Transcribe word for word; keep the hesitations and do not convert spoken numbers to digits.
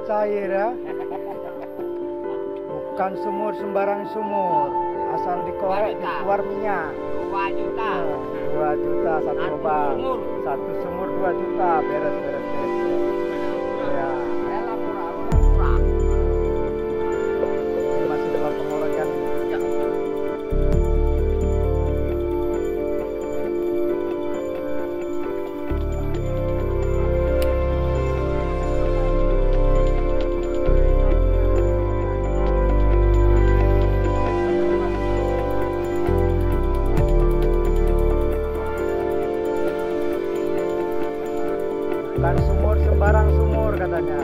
cair ya. Bukan sumur sembarang sumur, asal dikorek keluar minyak. dua juta. Dua juta satu Satu lubang. sumur. Satu sumur dua juta, beres beres beres. Ya, Elah murah, ini masih dalam pengorekan. Bukan sumur sembarang sumur katanya.